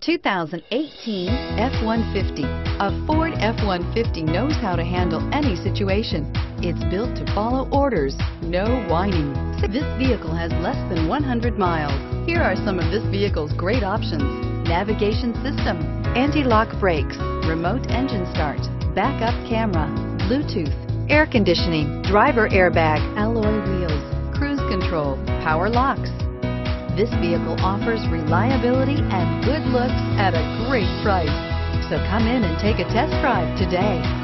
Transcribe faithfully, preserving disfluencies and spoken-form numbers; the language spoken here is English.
two thousand eighteen F one fifty. A Ford F one fifty knows how to handle any situation. It's built to follow orders, no whining. This vehicle has less than one hundred miles. Here are some of this vehicle's great options: navigation system, anti-lock brakes, remote engine start, backup camera, Bluetooth, air conditioning, driver airbag, alloy wheels, cruise control, power locks. This vehicle offers reliability and good looks at a great price. So come in and take a test drive today.